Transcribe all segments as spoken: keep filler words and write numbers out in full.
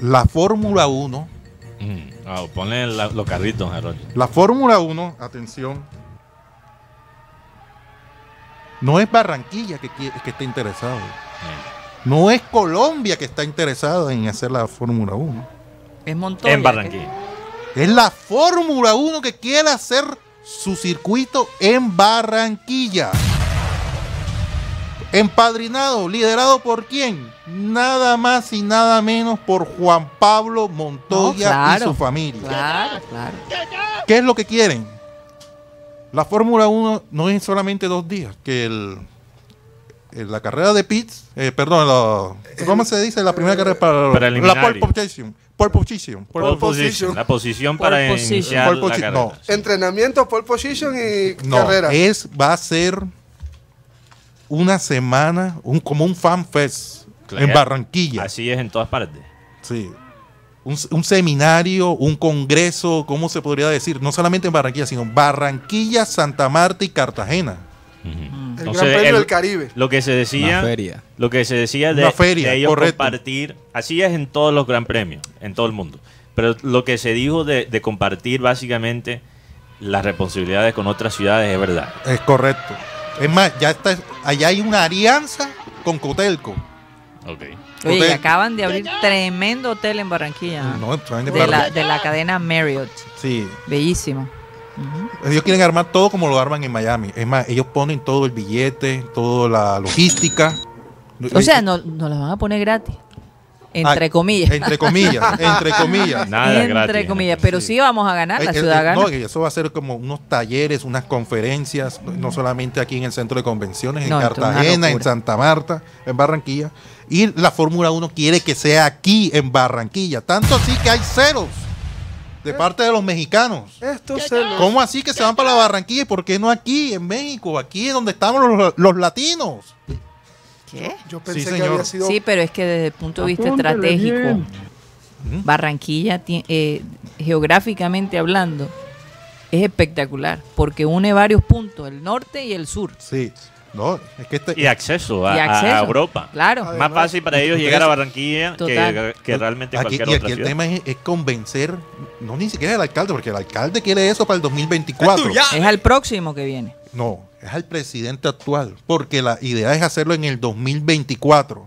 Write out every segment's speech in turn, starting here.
La Fórmula uno. Mm. Oh, ponle la, los carritos, Roger. La Fórmula uno, atención. No es Barranquilla que, que, que está interesado. Mm. No es Colombia que está interesada en hacer la Fórmula uno. Es Montoya. En Barranquilla. Es la Fórmula uno que quiere hacer su circuito en Barranquilla. Empadrinado, liderado por quién? Nada más y nada menos por Juan Pablo Montoya, no, claro, y su familia. Claro, claro. ¿Qué es lo que quieren? La Fórmula uno no es solamente dos días, que el, el, la carrera de pits, eh, perdón, la, ¿cómo se dice? La primera carrera para, para la pole position. Pole position. Pole pole position. La posición para pole iniciar pole la carrera. No. Sí. Entrenamiento, pole position y no, carrera. Es, va a ser una semana, un, como un fan fest, claro, en Barranquilla. Así es en todas partes. Sí. Un, un seminario, un congreso, ¿cómo se podría decir? No solamente en Barranquilla, sino Barranquilla, Santa Marta y Cartagena. Uh-huh. El Entonces, Gran Premio el, del Caribe. Lo que se decía, Una feria. Lo que se decía de, Una feria, de ellos correcto. compartir, así es en todos los Gran Premios, en todo el mundo. Pero lo que se dijo de, de compartir básicamente las responsabilidades con otras ciudades es verdad. Es correcto. Es más, ya está, allá hay una alianza con Cotelco. Okay. Oye, y acaban de abrir tremendo hotel en Barranquilla. No, de, de, la, de la cadena Marriott. Sí. Bellísimo. Uh-huh. Ellos quieren armar todo como lo arman en Miami. Es más, ellos ponen todo el billete, toda la logística. O sea, no, no las van a poner gratis. Entre ah, comillas. Entre comillas, entre comillas. Nada entre gratis, comillas, pero sí. sí vamos a ganar, la eh, ciudad eh, gana. No, eso va a ser como unos talleres, unas conferencias, no solamente aquí en el centro de convenciones, en no, Cartagena, en Santa Marta, en Barranquilla. Y la Fórmula uno quiere que sea aquí en Barranquilla. Tanto así que hay ceros de parte de los mexicanos. Estos ceros. ¿Cómo así que se van para la Barranquilla y por qué no aquí en México? Aquí es donde estamos los, los latinos. ¿Qué? Yo pensé sí, que señor. había sido... Sí, pero es que desde el punto de vista estratégico, bien. Barranquilla, eh, geográficamente hablando, es espectacular, porque une varios puntos, el norte y el sur. Sí. No, es que este, y acceso a, y acceso, a Europa. Claro. Más fácil para ellos llegar a Barranquilla que, que realmente aquí, cualquier y otra aquí ciudad. El tema es, es convencer, no ni siquiera al alcalde, porque el alcalde quiere eso para el dos mil veinticuatro. Es al próximo que viene. No, es al presidente actual, porque la idea es hacerlo en el dos mil veinticuatro.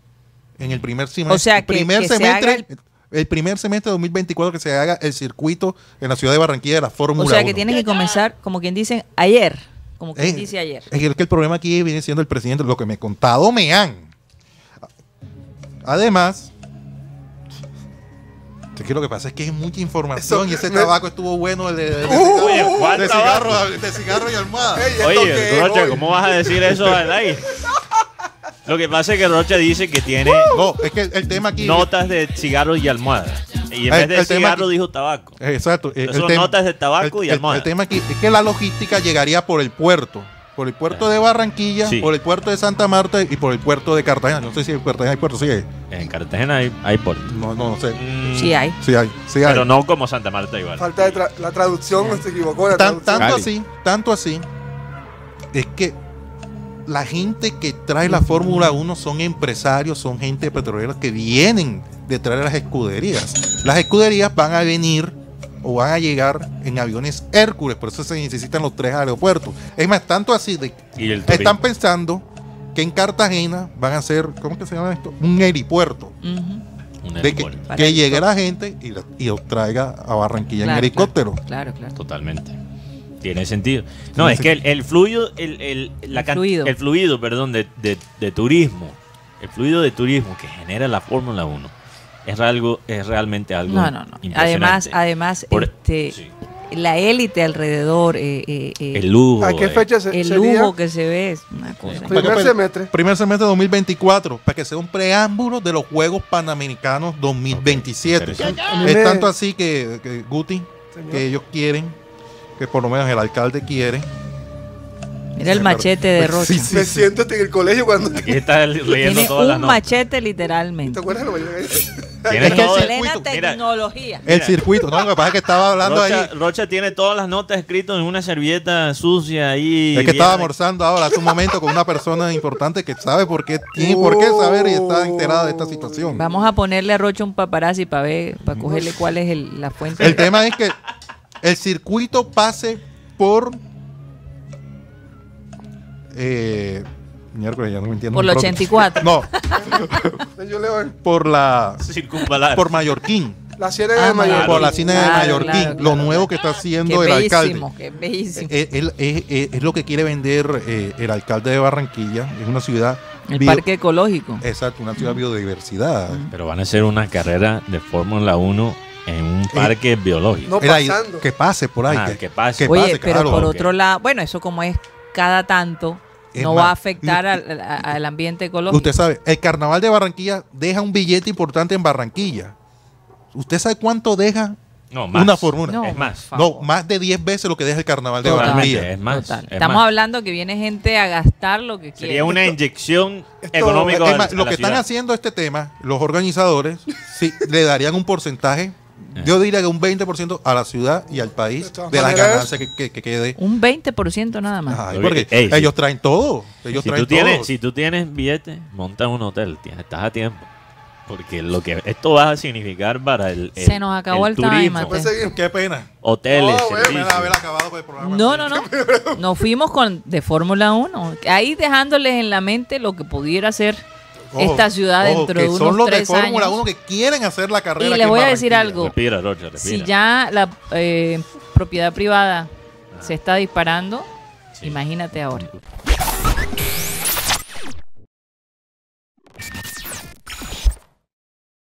En el primer semestre. O sea, que, primer que semestre, el... el primer semestre de dos mil veinticuatro que se haga el circuito en la ciudad de Barranquilla de la Fórmula uno. O sea, que tiene que comenzar, como quien dice, ayer. Como quien es, dice ayer. Es que el problema aquí viene siendo el presidente, lo que me he contado me han. Además, es que lo que pasa es que hay mucha información. Eso, y ese me... tabaco estuvo bueno de, de, de, uh, de, oye, de, cigarro, de cigarro y almohada. Hey, oye, Rocha, ¿cómo vas a decir eso al aire? Lo que pasa es que Rocha dice que tiene no, es que el tema aquí notas de cigarros y almohadas. Y en el, vez de cigarro aquí, dijo tabaco. Exacto. El son tema, notas de tabaco el, y almohadas. El, el tema aquí es que la logística llegaría por el puerto. Por el puerto de Barranquilla, sí. Por el puerto de Santa Marta y por el puerto de Cartagena. No sé si en Cartagena hay puerto, sí hay. En Cartagena hay, hay puerto. No, no, no sé. Mm, sí hay. Sí hay, sí hay. Pero no como Santa Marta igual. Falta de tra la traducción, no se equivocó. La Tan, traducción. Tanto así, tanto así, es que la gente que trae la Fórmula uno son empresarios, son gente petrolera que vienen detrás de las escuderías. Las escuderías van a venir o van a llegar en aviones Hércules, por eso se necesitan los tres aeropuertos. Es más, tanto así de ¿Y el están pensando que en Cartagena van a hacer, ¿cómo que se llama esto? Un helipuerto. Uh-huh. De que, que llegue la gente y, la, y los traiga a Barranquilla, claro, en helicóptero. Claro, claro. Totalmente. Tiene sentido. No, es que el, el fluido, el, el, la el fluido, el fluido perdón, de, de, de turismo, el fluido de turismo que genera la Fórmula uno es algo, es realmente algo no, no, no. impresionante. Además, además Por, este, sí. la élite alrededor, eh, eh, eh, el lujo, ¿a qué fecha se, el sería? lujo que se ve es una cosa. Primer para, semestre. Primer semestre de dos mil veinticuatro, para que sea un preámbulo de los Juegos Panamericanos dos mil veintisiete. Okay. Es tanto así que, que Guti, señor, que ellos quieren, que por lo menos el alcalde quiere. Mira el machete de Rocha. Sí, sí, me sí. siento en el colegio cuando... Aquí está leyendo Tiene todas un las notas. machete literalmente. ¿Te acuerdas de lo que Tiene Es que el todo- Plena circuito- mira, tecnología. El circuito, no, lo que pasa es que estaba hablando Rocha, ahí. Rocha tiene todas las notas escritas en una servilleta sucia ahí. Es que estaba bien- almorzando ahora hace un momento con una persona importante que sabe por qué, tiene por qué saber y está enterada de esta situación. Vamos a ponerle a Rocha un paparazzi para ver, para cogerle cuál es el- la fuente. El tema es que el circuito pase por. Eh, miércoles, ya no me entiendo. Por un la trote. ochenta y cuatro. No, Yo leo por la. Circunvalar. Por Mallorquín. la ciénaga Ah, de Mayor. Por la cine de Claro, Mallorquín. claro, Lo claro, nuevo claro. que está Qué haciendo el alcalde. bellísimo, qué bellísimo. Eh, él- eh, eh, es lo que quiere vender eh, el alcalde de Barranquilla. Es una ciudad. El bio- parque ecológico. Exacto, una ciudad biodiversidad. Pero van a hacer una carrera de Fórmula uno en un parque biológico. No Era ahí, pasando. que pase por ahí. Ah, que, que pase. que Oye, pase, pero claro. por ok. otro lado, bueno, eso como es cada tanto, Es no más, va a afectar al, a- al ambiente ecológico. Usted sabe, el carnaval de Barranquilla deja un billete importante en Barranquilla. ¿Usted sabe cuánto deja No, más. una fórmula? No, es por más. favor. No, más de diez veces lo que deja el carnaval de Total. Barranquilla. Es más. Total. es Estamos más. hablando que viene gente a gastar lo que quiere. Sería una inyección esto- económica Es a- más, a lo la que están ciudad. haciendo este tema, los organizadores, sí, le darían un porcentaje, yo diría que un veinte por ciento a la ciudad y al país De todas de las maneras- ganancias que, que- que quede. Un veinte por ciento nada más. Ay, Oye, porque ey, ellos sí. traen todo. Ellos Si traen tú, tienes, todo. si tú tienes billete, monta un hotel, tienes- estás a tiempo. Porque lo que esto va a significar para el, el- Se nos acabó el time, turismo, Mateo. Pues seguimos. Qué pena. hoteles, No, güey, Qué pena servicios. haber acabado con el programa. No, no, no. Nos fuimos con de Fórmula uno. Ahí dejándoles en la mente lo que pudiera ser Ojo, esta ciudad ojo, dentro que de unos son los de tres Fórmula años. uno que quieren hacer la carrera. Y aquí les en voy a decir Barranquilla. algo. Respira, Rocha, respira. Si ya la eh, propiedad privada se está disparando, Sí. imagínate ahora.